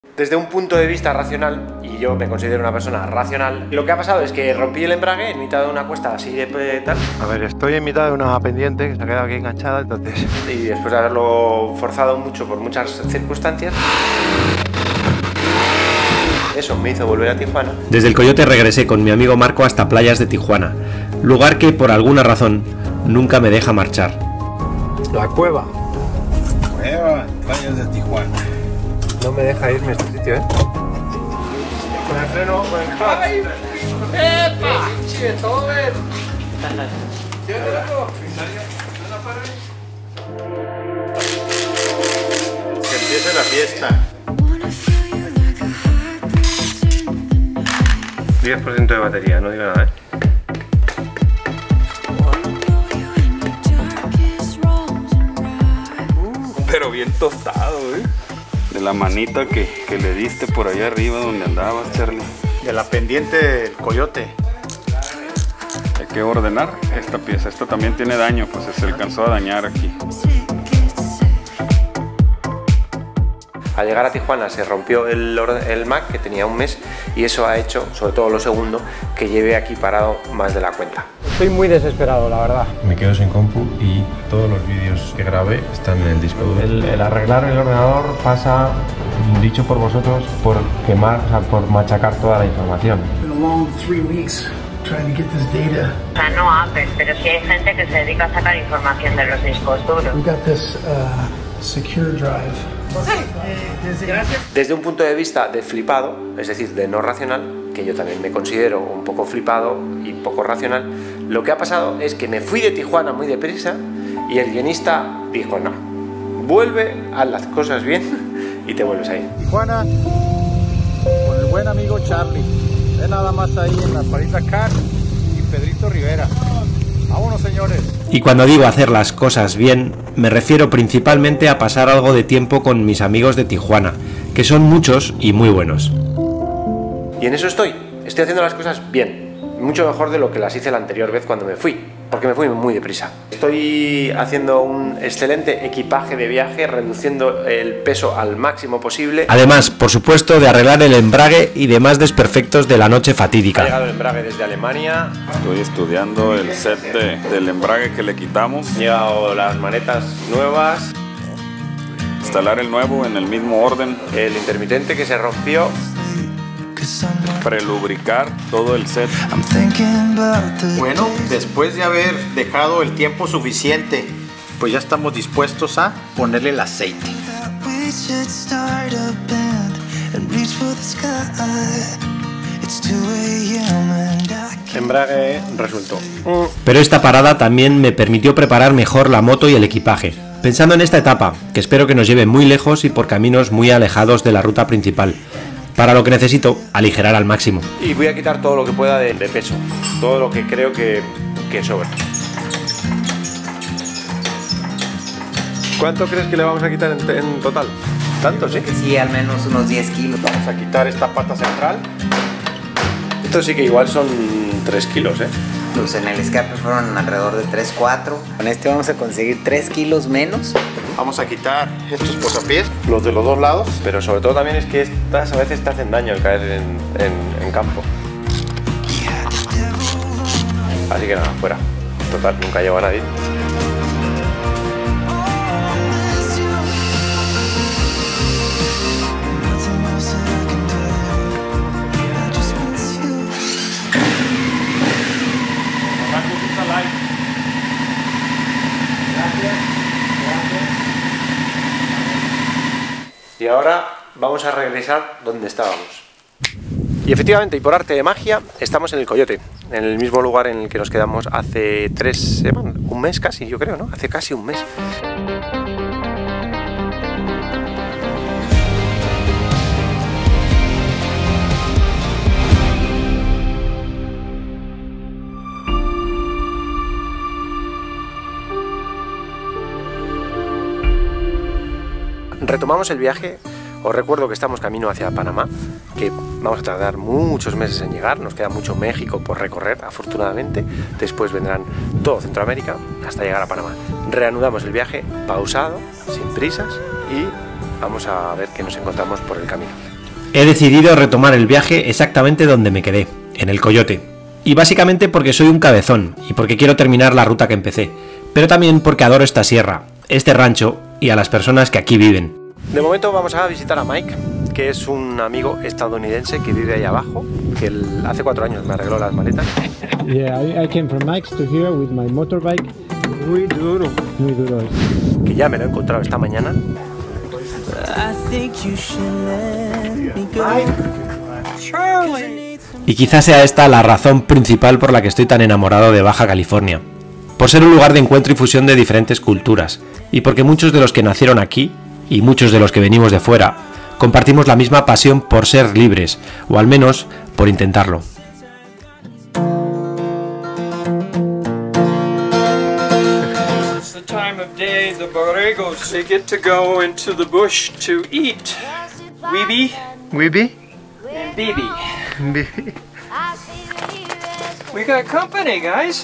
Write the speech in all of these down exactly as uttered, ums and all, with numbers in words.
Desde un punto de vista racional, y yo me considero una persona racional, lo que ha pasado es que rompí el embrague en mitad de una cuesta así de tal. A ver, estoy en mitad de una pendiente que se ha quedado aquí enganchada, entonces... Y después de haberlo forzado mucho por muchas circunstancias, eso me hizo volver a Tijuana. Desde el Coyote regresé con mi amigo Marco hasta Playas de Tijuana, lugar que por alguna razón nunca me deja marchar. La cueva. Cueva, Playas de Tijuana. No me deja irme a este sitio, ¿eh? Con el freno, con el clutch. ¡Epa! ¡Pinche Beethoven! ¿Qué loco? Que empiece la fiesta. diez por ciento de batería, no digo nada, ¿eh? Pero bien tostado, ¿eh? De la manita que, que le diste por allá arriba donde andabas, Charlie. De la pendiente del Coyote. Hay que ordenar esta pieza. Esta también tiene daño, pues se alcanzó a dañar aquí. Al llegar a Tijuana se rompió el, el Mac, que tenía un mes, y eso ha hecho, sobre todo lo segundo, que lleve aquí parado más de la cuenta. Estoy muy desesperado, la verdad. Me quedo sin compu y todos los vídeos que grabé están en el disco duro. El, el arreglar el ordenador pasa, dicho por vosotros, por quemar, o sea, por machacar toda la información. O sea, no Apple, pero sí hay gente que se dedica a sacar información de los discos duros. We got this uh, secure drive. Desde un punto de vista de flipado, es decir, de no racional, que yo también me considero un poco flipado y poco racional, lo que ha pasado es que me fui de Tijuana muy deprisa y el guionista dijo, no, vuelve, haz las cosas bien y te vuelves a ir. Tijuana, con el buen amigo Charlie. Ve nada más ahí en la Parisa Car y Pedrito Rivera. Vámonos, señores. Y cuando digo hacer las cosas bien, me refiero principalmente a pasar algo de tiempo con mis amigos de Tijuana, que son muchos y muy buenos. Y en eso estoy, estoy haciendo las cosas bien, mucho mejor de lo que las hice la anterior vez cuando me fui, porque me fui muy deprisa. Estoy haciendo un excelente equipaje de viaje, reduciendo el peso al máximo posible. Además, por supuesto, de arreglar el embrague y demás desperfectos de la noche Ha fatídica. llegado el embrague desde Alemania, Estoy estudiando el set de, del embrague que le quitamos. han llegado las manetas nuevas, Instalar el nuevo en el mismo orden. el intermitente que se rompió. Prelubricar todo el set. Bueno, después de haber dejado el tiempo suficiente, pues ya estamos dispuestos a ponerle el aceite. Embrague resuelto. Pero esta parada también me permitió preparar mejor la moto y el equipaje, pensando en esta etapa, que espero que nos lleve muy lejos y por caminos muy alejados de la ruta principal, para lo que necesito aligerar al máximo. Y voy a quitar todo lo que pueda de, de peso, todo lo que creo que, que sobra. ¿Cuánto crees que le vamos a quitar en, en total? ¿Tanto, sí? Sí, al menos unos diez kilos. Vamos a quitar esta pata central. Esto sí que igual son tres kilos, ¿eh? Pues en el escape fueron alrededor de tres, cuatro. Con este vamos a conseguir tres kilos menos. Vamos a quitar estos posapiés, los de los dos lados. Pero sobre todo también es que estas a veces te hacen daño al caer en, en, en campo. Así que nada, fuera. Total, nunca lleva a nadie. Y ahora vamos a regresar donde estábamos. Y efectivamente, y por arte de magia, estamos en el Coyote, en el mismo lugar en el que nos quedamos hace tres semanas, un mes casi, yo creo, ¿no? Hace casi un mes. Retomamos el viaje. Os recuerdo que estamos camino hacia Panamá, que vamos a tardar muchos meses en llegar, nos queda mucho México por recorrer, afortunadamente, después vendrán todo Centroamérica hasta llegar a Panamá. Reanudamos el viaje pausado, sin prisas, y vamos a ver qué nos encontramos por el camino. He decidido retomar el viaje exactamente donde me quedé, en el Coyote. Y básicamente porque soy un cabezón y porque quiero terminar la ruta que empecé, pero también porque adoro esta sierra, este rancho y a las personas que aquí viven. De momento vamos a visitar a Mike, que es un amigo estadounidense que vive ahí abajo, que él hace cuatro años me arregló las maletas. Yeah, I, I came from Mike's to here with my motorbike. Muy duro. Muy duro. Que ya me lo he encontrado esta mañana. Y quizás sea esta la razón principal por la que estoy tan enamorado de Baja California. Por ser un lugar de encuentro y fusión de diferentes culturas, y porque muchos de los que nacieron aquí, y muchos de los que venimos de fuera, compartimos la misma pasión por ser libres, o al menos por intentarlo. It's the time of day the borregos they get to go into the bush to eat. Weeby, Weeby? and Bibi. We got company, guys.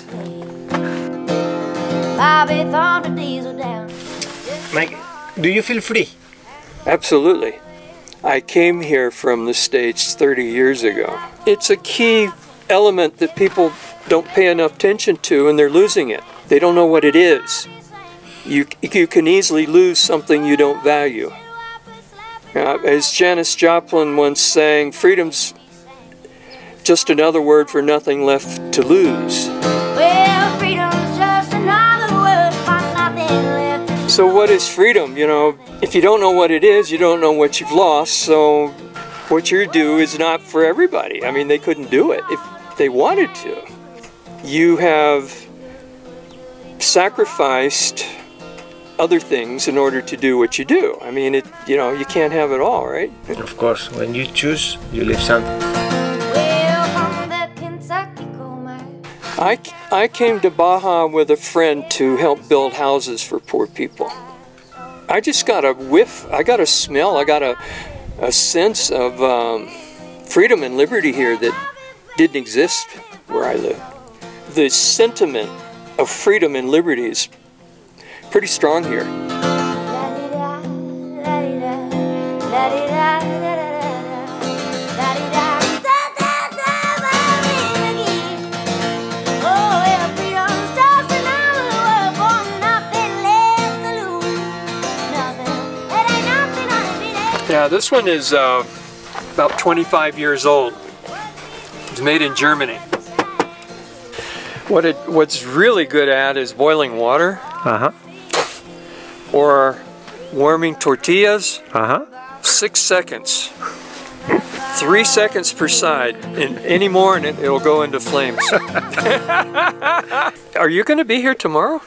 Mike, do you feel free? Absolutely. I came here from the States thirty years ago. It's a key element that people don't pay enough attention to, and they're losing it. They don't know what it is. You, you can easily lose something you don't value. Uh, as Janis Joplin once sang, freedom's just another word for nothing left to lose. Well, freedom's just another word for nothing left. So what is freedom? You know, if you don't know what it is, you don't know what you've lost. So what you do is not for everybody. I mean, they couldn't do it if they wanted to. You have sacrificed other things in order to do what you do. I mean, it, you know, you can't have it all, right? Of course, when you choose, you leave something. I, I came to Baja with a friend to help build houses for poor people. I just got a whiff, I got a smell, I got a, a sense of um, freedom and liberty here that didn't exist where I live. The sentiment of freedom and liberty is pretty strong here. Yeah, this one is uh, about twenty-five years old. It's made in Germany. What it what's really good at is boiling water. Uh-huh. Or warming tortillas. Uh-huh. Six seconds. Three seconds per side. And any more and it, it'll go into flames. Are you going to be here tomorrow?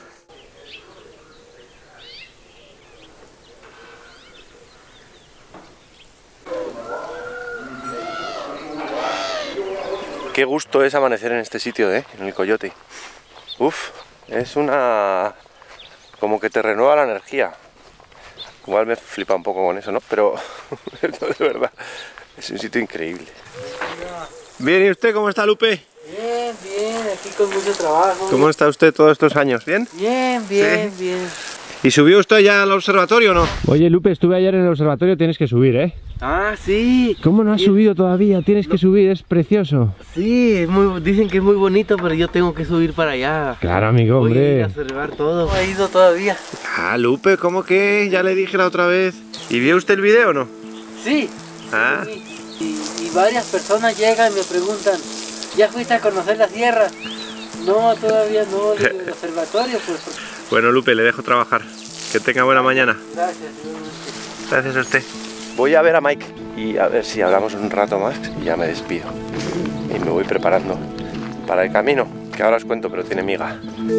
Qué gusto es amanecer en este sitio, ¿eh? En el Coyote. Uf, es una... como que te renueva la energía. Igual me flipa un poco con eso, ¿no? Pero de verdad, es un sitio increíble. Bien, ¿y usted cómo está, Lupe? Bien, bien, aquí con mucho trabajo. ¿Cómo está usted todos estos años? ¿Bien? Bien, bien, ¿Sí? bien. ¿Y subió usted ya al observatorio o no? Oye, Lupe, estuve ayer en el observatorio, tienes que subir, ¿eh? Ah, sí. ¿Cómo no has subido todavía? Tienes que subir, es precioso. Sí, es muy, dicen que es muy bonito, pero yo tengo que subir para allá. Claro, amigo, Voy hombre. a ir a observar todo. No he ido todavía. Ah, Lupe, ¿cómo que? Ya le dije la otra vez. ¿Y vio usted el video o no? Sí. Ah. Sí. Y, y varias personas llegan y me preguntan, ¿ya fuiste a conocer la sierra? No, todavía no, el observatorio, pues. Bueno, Lupe, le dejo trabajar. Que tenga buena mañana. Gracias. Gracias a usted. Voy a ver a Mike y a ver si hablamos un rato más y ya me despido. Y me voy preparando para el camino, que ahora os cuento, pero tiene miga.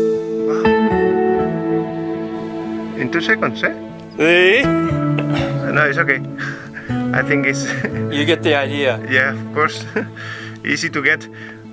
¿En two seconds, eh? Sí. No, it's okay. I think it's... You get the idea. Yeah, of course. Easy to get.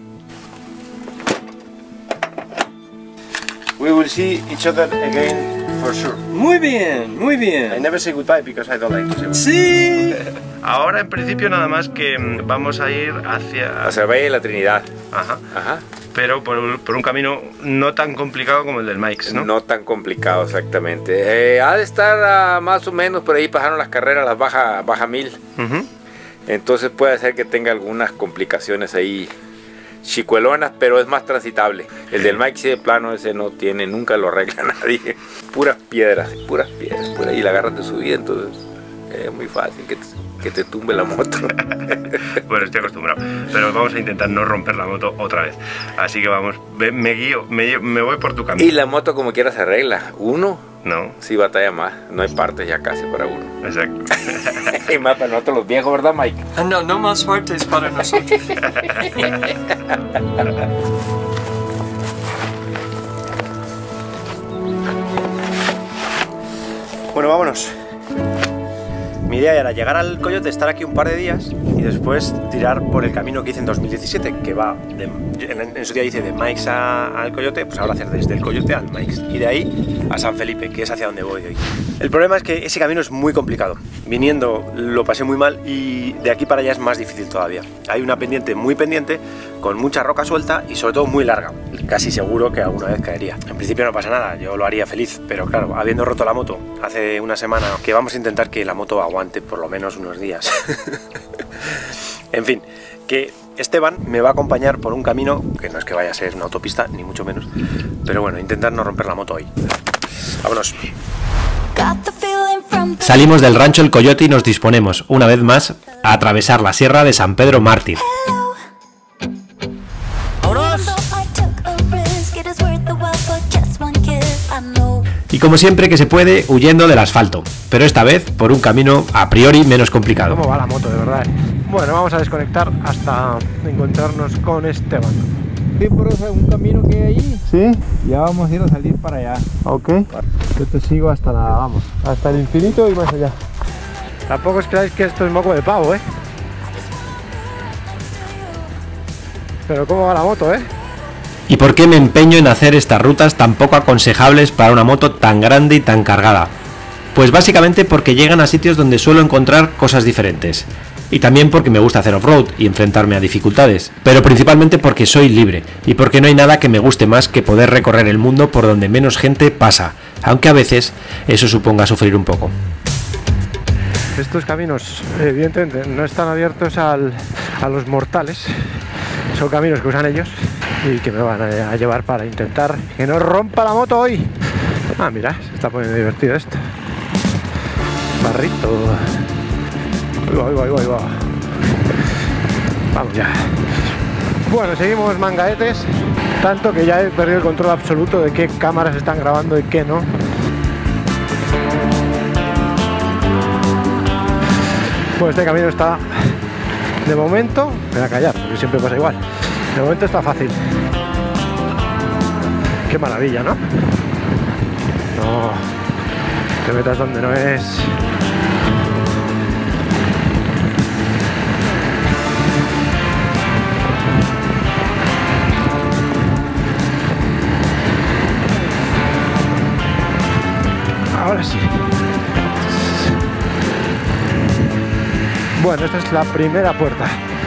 We will see each other again for sure. Muy bien, muy bien. I never say goodbye because I don't like to say Sí. Ahora en principio nada más que vamos a ir hacia... Hacia el Valle de la Trinidad. Ajá. Ajá. Pero por un, por un camino no tan complicado como el del Mike's, ¿no? No tan complicado, exactamente. Eh, ha de estar uh, más o menos por ahí, pasaron las carreras, las baja, baja mil. Uh-huh. Entonces puede ser que tenga algunas complicaciones ahí chicuelonas, pero es más transitable. El del Mike sí de plano, ese no tiene, nunca lo arregla nadie. Puras piedras, puras piedras, por ahí la agarras de subida, entonces es muy fácil que te, que te tumbe la moto. Bueno, estoy acostumbrado, pero vamos a intentar no romper la moto otra vez. Así que vamos, me guío, me, me voy por tu camino. Y la moto como quiera se arregla. Uno, no, sí batalla más, no hay partes ya casi para uno. Exacto. Y más para nosotros los viejos, ¿verdad, Mike? Ah, no, no más partes para nosotros. Bueno, vámonos. Mi idea era llegar al Coyote, estar aquí un par de días y después tirar por el camino que hice en dos mil diecisiete, que va, de, en, en su día hice de Meix al Coyote, pues ahora hacer desde el Coyote al Meix y de ahí a San Felipe, que es hacia donde voy hoy. El problema es que ese camino es muy complicado. Viniendo lo pasé muy mal y de aquí para allá es más difícil todavía. Hay una pendiente muy pendiente, con mucha roca suelta y sobre todo muy larga. Casi seguro que alguna vez caería. En principio no pasa nada, yo lo haría feliz, pero claro, habiendo roto la moto hace una semana, que vamos a intentar que la moto aguante por lo menos unos días. En fin, que Esteban me va a acompañar por un camino que no es que vaya a ser una autopista, ni mucho menos, pero bueno, intentar no romper la moto hoy. Vámonos. Salimos del rancho El Coyote y nos disponemos, una vez más, a atravesar la sierra de San Pedro Mártir. Y como siempre que se puede, huyendo del asfalto, pero esta vez por un camino a priori menos complicado. ¿Cómo va la moto, de verdad? Bueno, vamos a desconectar hasta encontrarnos con Esteban. Sí, por eso un camino que hay ahí. ¿Sí? Ya vamos a ir a salir para allá. Ok. Yo te sigo hasta la, vamos, hasta el infinito y más allá. Tampoco os creáis que esto es moco de pavo, ¿eh? Pero cómo va la moto, ¿eh? ¿Y por qué me empeño en hacer estas rutas tan poco aconsejables para una moto tan grande y tan cargada? Pues básicamente porque llegan a sitios donde suelo encontrar cosas diferentes. Y también porque me gusta hacer off-road y enfrentarme a dificultades. Pero principalmente porque soy libre y porque no hay nada que me guste más que poder recorrer el mundo por donde menos gente pasa, aunque a veces eso suponga sufrir un poco. Estos caminos evidentemente no están abiertos al, a los mortales. Son caminos que usan ellos y que me van a llevar para intentar que no rompa la moto hoy. Ah, mira, se está poniendo divertido esto. Barrito. Ahí va, ahí va, ahí va, ahí va. Vamos ya. Bueno, seguimos mangaetes, tanto que ya he perdido el control absoluto de qué cámaras están grabando y qué no. Pues este camino está, de momento, me voy a callar, porque siempre pasa igual. De momento está fácil. Qué maravilla, ¿no? No te metas donde no es. Ahora sí. Bueno, esta es la primera puerta.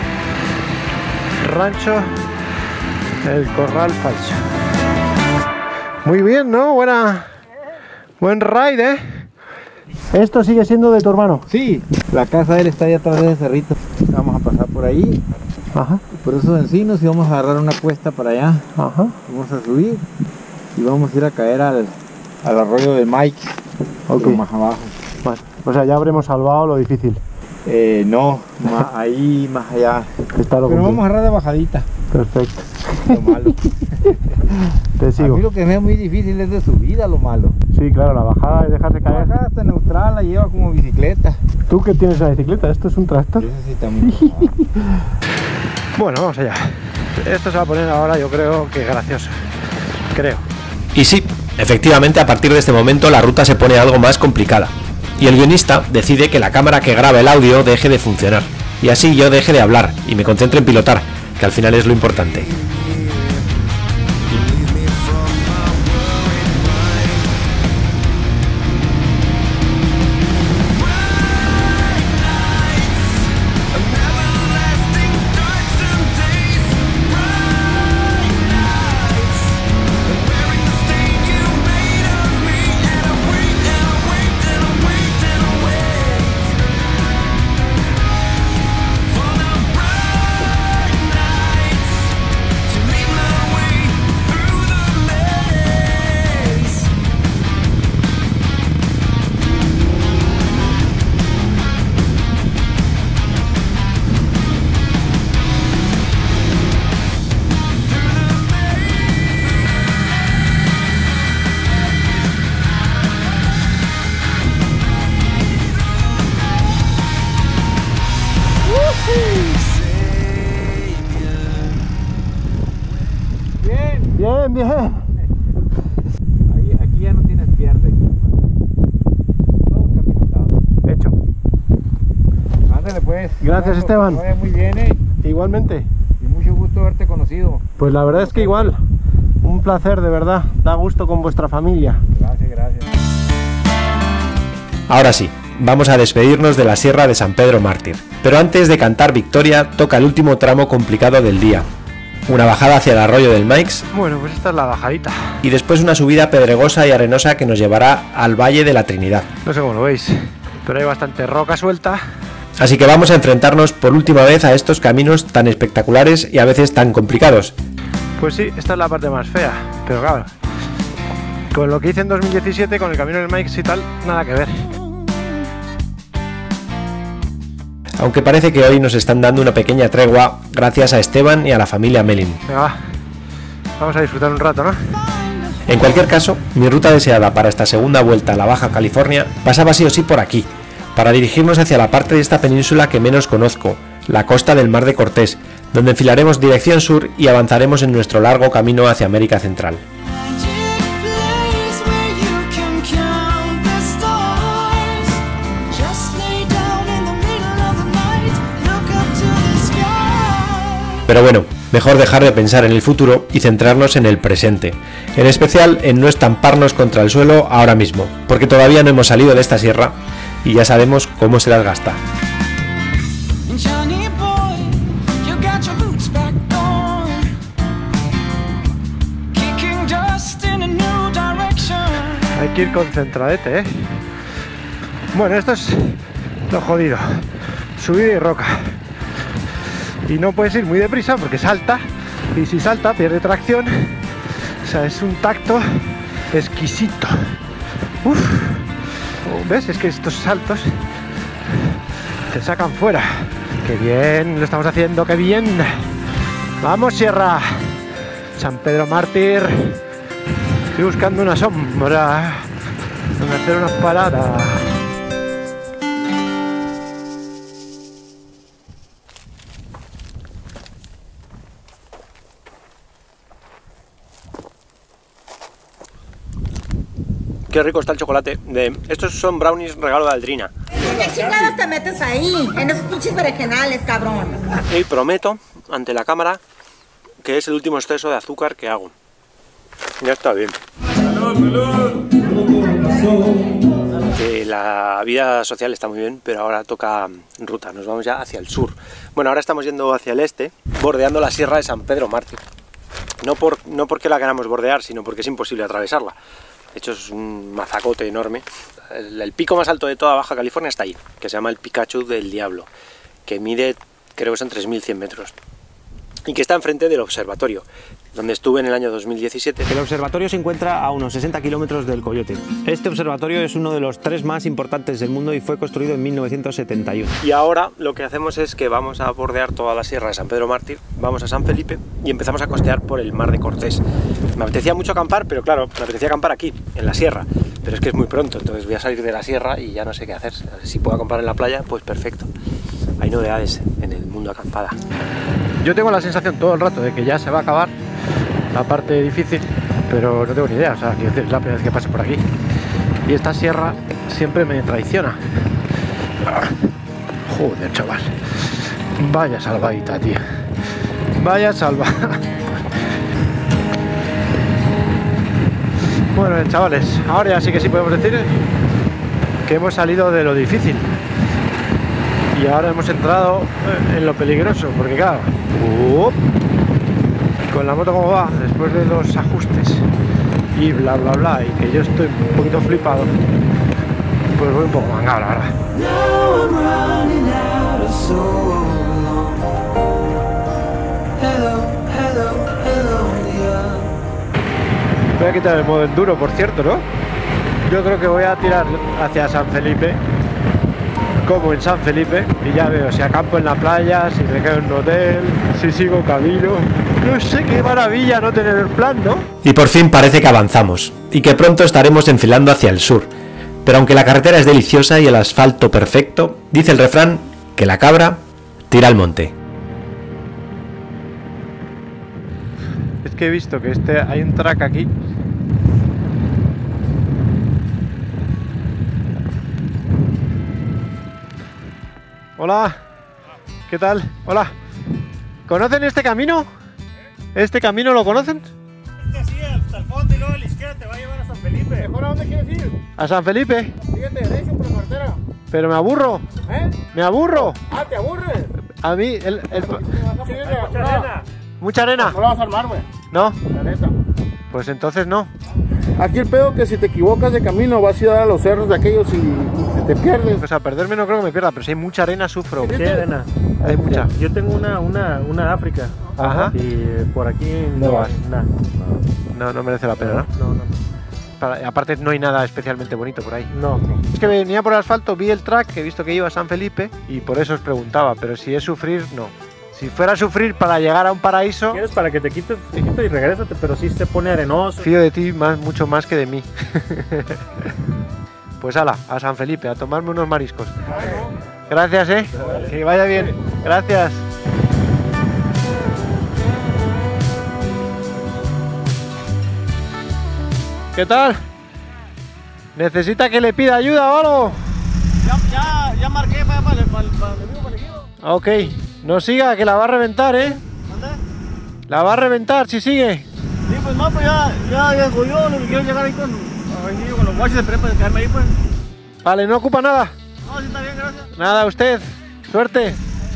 Rancho El Corral Falso. Muy bien, ¿no? Buena, buen ride, ¿eh? ¿Esto sigue siendo de tu hermano? Sí, la casa de él está ahí atrás de ese cerrito. Vamos a pasar por ahí. Ajá. Por esos encinos y vamos a agarrar una cuesta para allá. Ajá. Vamos a subir y vamos a ir a caer al, al arroyo de Mike. Ok. Más abajo. Vale. O sea, ya habremos salvado lo difícil. Eh, no, más ahí, más allá. Está lo Pero vamos a agarrar de bajadita. Perfecto. Lo malo. Te sigo. A mí lo que me es muy difícil es de subida, lo malo. Sí, claro, la bajada es dejarse caer. La bajada hasta neutral, la lleva como bicicleta. ¿Tú qué tienes una bicicleta? ¿Esto es un tractor? Eso sí está muy Bueno, vamos allá. Esto se va a poner ahora, yo creo que gracioso. Creo. Y sí, efectivamente a partir de este momento la ruta se pone algo más complicada. Y el guionista decide que la cámara que graba el audio deje de funcionar. Y así yo deje de hablar y me concentro en pilotar, que al final es lo importante. Bien, bien. Ahí, aquí ya no tienes pierde. Todo el camino dado. Hecho. Ándale pues. Gracias, Esteban. Que vaya muy bien, eh. Igualmente. Y mucho gusto haberte conocido. Pues la verdad es que igual. Un placer, de verdad. Da gusto con vuestra familia. Gracias, gracias. Ahora sí, vamos a despedirnos de la Sierra de San Pedro Mártir. Pero antes de cantar victoria, toca el último tramo complicado del día. Una bajada hacia el arroyo del Maix. Bueno, pues esta es la bajadita. Y después una subida pedregosa y arenosa que nos llevará al Valle de la Trinidad. No sé cómo lo veis, pero hay bastante roca suelta. Así que vamos a enfrentarnos por última vez a estos caminos tan espectaculares y a veces tan complicados. Pues sí, esta es la parte más fea, pero claro, con lo que hice en dos mil diecisiete, con el camino del Maix y tal, nada que ver. Aunque parece que hoy nos están dando una pequeña tregua gracias a Esteban y a la familia Melin. Venga, va. Vamos a disfrutar un rato, ¿no? En cualquier caso, mi ruta deseada para esta segunda vuelta a la Baja California pasaba sí o sí por aquí, para dirigirnos hacia la parte de esta península que menos conozco, la costa del Mar de Cortés, donde enfilaremos dirección sur y avanzaremos en nuestro largo camino hacia América Central. Pero bueno, mejor dejar de pensar en el futuro y centrarnos en el presente, en especial en no estamparnos contra el suelo ahora mismo, porque todavía no hemos salido de esta sierra y ya sabemos cómo se las gasta. Hay que ir concentradete, ¿eh? Bueno, esto es lo jodido. Subida y roca. Y no puedes ir muy deprisa porque salta. Y si salta, pierde tracción. O sea, es un tacto exquisito. Uf. ¿Ves? Es que estos saltos te sacan fuera. ¡Qué bien! Lo estamos haciendo, ¡qué bien! ¡Vamos, sierra! San Pedro Mártir. Estoy buscando una sombra donde hacer unas paradas. Qué rico está el chocolate. De... Estos son brownies regalo de Aldrina. ¿Qué chingados te metes ahí? En esos pinches berenjenales, cabrón. Y prometo, ante la cámara, que es el último exceso de azúcar que hago. Ya está bien. Que la vida social está muy bien, pero ahora toca ruta. Nos vamos ya hacia el sur. Bueno, ahora estamos yendo hacia el este, bordeando la Sierra de San Pedro Mártir. No, por, no porque la queramos bordear, sino porque es imposible atravesarla. De hecho es un mazacote enorme. El, el pico más alto de toda Baja California está ahí, que se llama el Picacho del Diablo, que mide, creo que son tres mil cien metros. Y que está enfrente del observatorio, donde estuve en el año dos mil diecisiete. El observatorio se encuentra a unos sesenta kilómetros del Coyote. Este observatorio es uno de los tres más importantes del mundo y fue construido en mil novecientos setenta y uno. Y ahora lo que hacemos es que vamos a bordear toda la sierra de San Pedro Mártir, vamos a San Felipe y empezamos a costear por el Mar de Cortés. Me apetecía mucho acampar, pero claro, me apetecía acampar aquí, en la sierra. Pero es que es muy pronto, entonces voy a salir de la sierra y ya no sé qué hacer. Si puedo acampar en la playa, pues perfecto. Hay novedades en el mundo acampada. Yo tengo la sensación todo el rato de que ya se va a acabar la parte difícil, pero no tengo ni idea, o sea, quiero decir, es la primera vez que paso por aquí. Y esta sierra siempre me traiciona. Joder, chaval. Vaya salvadita, tío. Vaya salvada. Bueno, chavales, ahora ya sí que sí podemos decir que hemos salido de lo difícil. Y ahora hemos entrado en lo peligroso, porque claro, uh, con la moto como va, después de los ajustes y bla bla bla, y que yo estoy un poquito flipado, pues voy un poco mangado, la verdad. Voy a quitar el modo enduro, por cierto, ¿no? Yo creo que voy a tirar hacia San Felipe, como en San Felipe, y ya veo si acampo en la playa, si me quedo en un hotel, si sigo camino. No sé, qué maravilla no tener el plan, ¿no? Y por fin parece que avanzamos, y que pronto estaremos enfilando hacia el sur. Pero aunque la carretera es deliciosa y el asfalto perfecto, dice el refrán que la cabra tira al monte. que he visto que este hay un track aquí. Hola, ¿qué tal? Hola. ¿Conocen este camino? ¿Este camino lo conocen? Este sí, hasta el fondo y luego a la izquierda te va a llevar a San Felipe. ¿Mejor a dónde quieres ir? ¿A San Felipe? Fíjate, derecho por la carretera. Pero me aburro. ¿Eh? Me aburro. Ah, ¿te aburres? A mí, el... el... Sí, mucha arena. ¿Mucha arena? No la vas a armar, güey. ¿No? La neta. Pues entonces no. Aquí el pedo que si te equivocas de camino vas a ir a los cerros de aquellos y, y te pierdes. O sea, perderme no creo que me pierda, pero si hay mucha arena sufro. Sí, arena. Hay mucha. Yo tengo una, una, una África. Ajá. Y por aquí no, no vas. Nada. No, no merece la pena, ¿no? No, no. Para, aparte no hay nada especialmente bonito por ahí. No. Es que venía por el asfalto, vi el track, he visto que iba a San Felipe y por eso os preguntaba, pero si es sufrir, no. Si fuera a sufrir para llegar a un paraíso... Quieres para que te quites, te quites y regrésate, pero sí se pone arenoso. Fío de ti más, mucho más que de mí. Pues ala, a San Felipe, a tomarme unos mariscos. Gracias, eh. Que vaya bien. Gracias. ¿Qué tal? ¿Necesita que le pida ayuda o algo? Ya, ya, ya marqué para, para, para, para el amigo, para el equipo. Ok, no siga, que la va a reventar, ¿eh? ¿Dónde? La va a reventar si sigue. Sí, pues no, pues ya, ya, ya, yo lo que quiero llegar ahí con, ahí con los guaches de prepa, de quedarme ahí, pues. Vale, ¿no ocupa nada? No, sí está bien, gracias. Nada, usted. Suerte.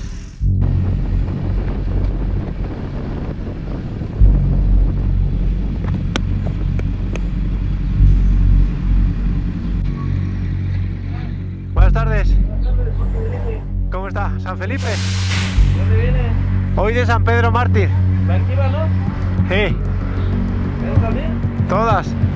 Buenas tardes. ¿Cómo está? ¿San Felipe? ¿De dónde viene? Hoy de San Pedro Mártir. ¿De aquí va, no? Sí. ¿Eres también? Todas.